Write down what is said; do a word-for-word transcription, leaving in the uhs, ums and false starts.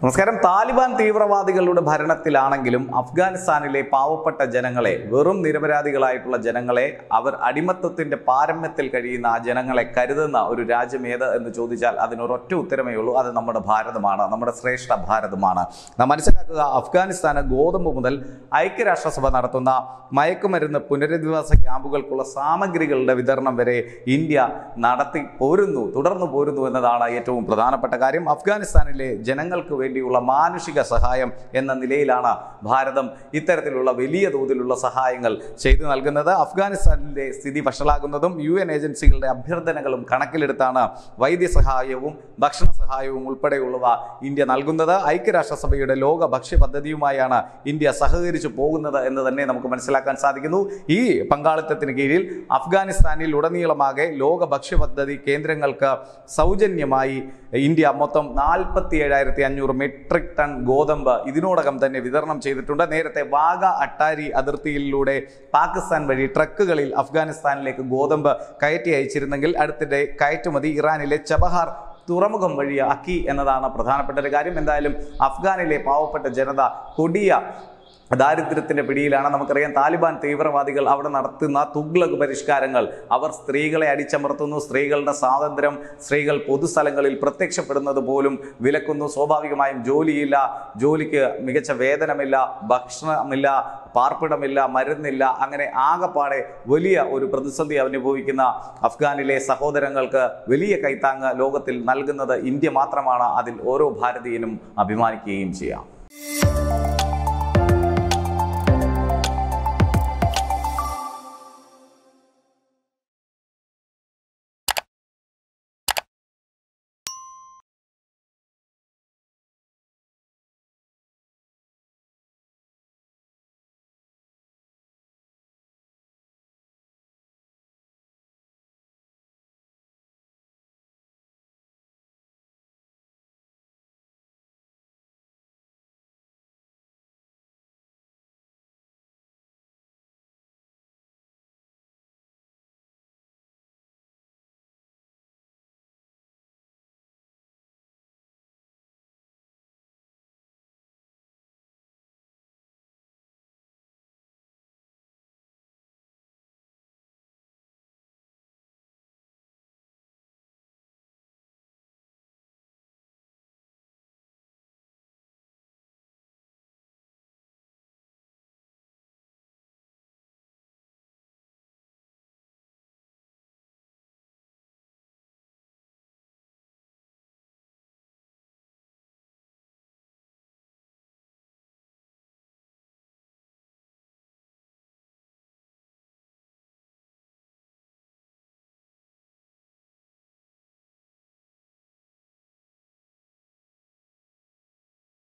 നമസ്കാരം. താലിബാൻ തീവ്രവാദികളുടെ ഭരണത്തിലാണെങ്കിലും അഫ്ഗാനിസ്ഥാനിലെ പാവപ്പെട്ട ജനങ്ങളെ, വെറും നിരപരാധികളായിട്ടുള്ള ജനങ്ങളെ, അവർ അടിമത്തത്തിന്റെ പാരമ്യത്തിൽ കഴിയുന്ന ആ ജനങ്ങളെ കരുതുന്ന ഒരു രാജ്യം ഏത് എന്ന് ചോദിച്ചാൽ അതിനൊരൊറ്റ ഉത്തരമേ ഉള്ളൂ. അത് നമ്മുടെ ഭാരതമാണ്, നമ്മുടെ ശ്രേഷ്ഠ ഭാരതമാണ്. നാം മനസ്സിലാക്കുക, അഫ്ഗാനിസ്ഥാന് ഗോതമ്പ് മുതൽ ഐക്യരാഷ്ട്രസഭ നടത്തുന്ന മയക്കുമരുന്ന് പുനരധിവാസ ക്യാമ്പുകൾക്കുള്ള സാമഗ്രികളുടെ വിതരണം വരെ ഇന്ത്യ നടത്തി പോരുന്നു, തുടർന്നു പോരുന്നു എന്നതാണ് ഏറ്റവും പ്രധാനപ്പെട്ട കാര്യം. അഫ്ഗാനിസ്ഥാനിലെ ജനങ്ങൾക്ക് വേണ്ടിയുള്ള മാനുഷിക സഹായം എന്ന നിലയിലാണ് ഭാരതം ഇത്തരത്തിലുള്ള വലിയ തോതിലുള്ള സഹായങ്ങൾ ചെയ്തു നൽകുന്നത്. അഫ്ഗാനിസ്ഥാനിലെ സ്ഥിതി വഷളാകുന്നതും യു എൻ ഏജൻസികളുടെ അഭ്യർത്ഥനകളും കണക്കിലെടുത്താണ് വൈദ്യസഹായവും ഭക്ഷണ സഹായവും ഉൾപ്പെടെയുള്ളവ ഇന്ത്യ നൽകുന്നത്. ഐക്യരാഷ്ട്രസഭയുടെ ലോക ഭക്ഷ്യ പദ്ധതിയുമായാണ് ഇന്ത്യ സഹകരിച്ചു പോകുന്നത് എന്ന് തന്നെ നമുക്ക് മനസ്സിലാക്കാൻ സാധിക്കുന്നു. ഈ പങ്കാളിത്തത്തിന് കീഴിൽ അഫ്ഗാനിസ്ഥാനിൽ ഉടനീളമാകെ ലോക ഭക്ഷ്യ പദ്ധതി കേന്ദ്രങ്ങൾക്ക് സൗജന്യമായി ഇന്ത്യ മൊത്തം നാൽപ്പത്തി ഏഴായിരത്തി അഞ്ഞൂറ് മെട്രിക് ടൺ ഗോതമ്പ് ഇതിനോടകം തന്നെ വിതരണം ചെയ്തിട്ടുണ്ട്. നേരത്തെ വാഗ അട്ടാരി അതിർത്തിയിലൂടെ പാകിസ്ഥാൻ വഴി ട്രക്കുകളിൽ അഫ്ഗാനിസ്ഥാനിലേക്ക് ഗോതമ്പ് കയറ്റി അയച്ചിരുന്നെങ്കിൽ അടുത്തിടെ കയറ്റുമതി ഇറാനിലെ ചബഹാർ തുറമുഖം വഴിയാക്കി എന്നതാണ് പ്രധാനപ്പെട്ട ഒരു കാര്യം. എന്തായാലും അഫ്ഗാനിലെ പാവപ്പെട്ട ജനത കൊടിയ ദാരിദ്ര്യത്തിന്റെ പിടിയിലാണ്. നമുക്കറിയാം, താലിബാൻ തീവ്രവാദികൾ അവിടെ നടത്തുന്ന തുഗ്ലക് പരിഷ്കാരങ്ങൾ, അവർ സ്ത്രീകളെ അടിച്ചമർത്തുന്നു, സ്ത്രീകളുടെ സ്വാതന്ത്ര്യം, സ്ത്രീകൾ പൊതുസ്ഥലങ്ങളിൽ പ്രത്യക്ഷപ്പെടുന്നത് പോലും വിലക്കുന്നു. സ്വാഭാവികമായും ജോലിയില്ല, ജോലിക്ക് മികച്ച വേതനമില്ല, ഭക്ഷണമില്ല, പാർപ്പിടമില്ല, മരുന്നില്ല, അങ്ങനെ ആകെപ്പാടെ വലിയ ഒരു പ്രതിസന്ധി അനുഭവിക്കുന്ന അഫ്ഗാനിലെ സഹോദരങ്ങൾക്ക് വലിയ കൈത്താങ്ങ് ലോകത്തിൽ നൽകുന്നത് ഇന്ത്യ മാത്രമാണ്. അതിൽ ഓരോ ഭാരതീയനും അഭിമാനിക്കുകയും ചെയ്യാം.